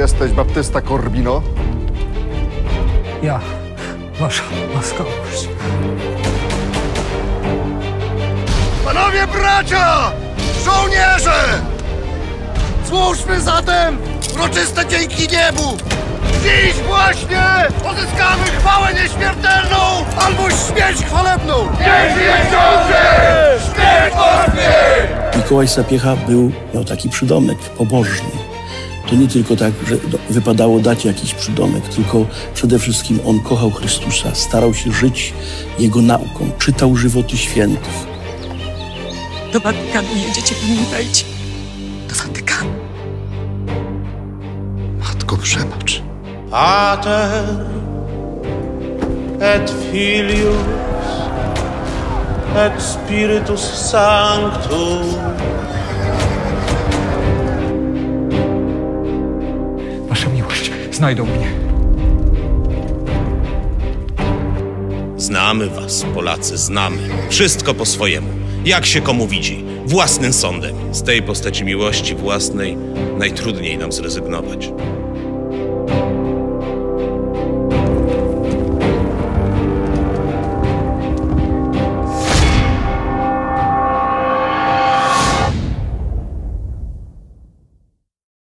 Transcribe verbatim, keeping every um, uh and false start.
jesteś baptysta Corbino? Ja, wasza łaskawość. Panowie bracia! Żołnierze! Złóżmy zatem uroczyste dzięki niebu! Dziś właśnie pozyskamy chwałę nieśmiertelną albo śmierć chwalebną! Niech żyje książę! Śmierć ośmiech! Mikołaj Sapiecha był, miał taki przydomek pobożny. To nie tylko tak, że wypadało dać jakiś przydomek, tylko przede wszystkim on kochał Chrystusa, starał się żyć Jego nauką, czytał żywoty świętych. Do Watykanu jedziecie, pamiętajcie. Do Watykanu. Matko, przebacz. Pater et Filius et Spiritus Sanctus. Wasza miłość, znajdą mnie. Znamy was, Polacy, znamy. Wszystko po swojemu. Jak się komu widzi. Własnym sądem. Z tej postaci miłości własnej najtrudniej nam zrezygnować.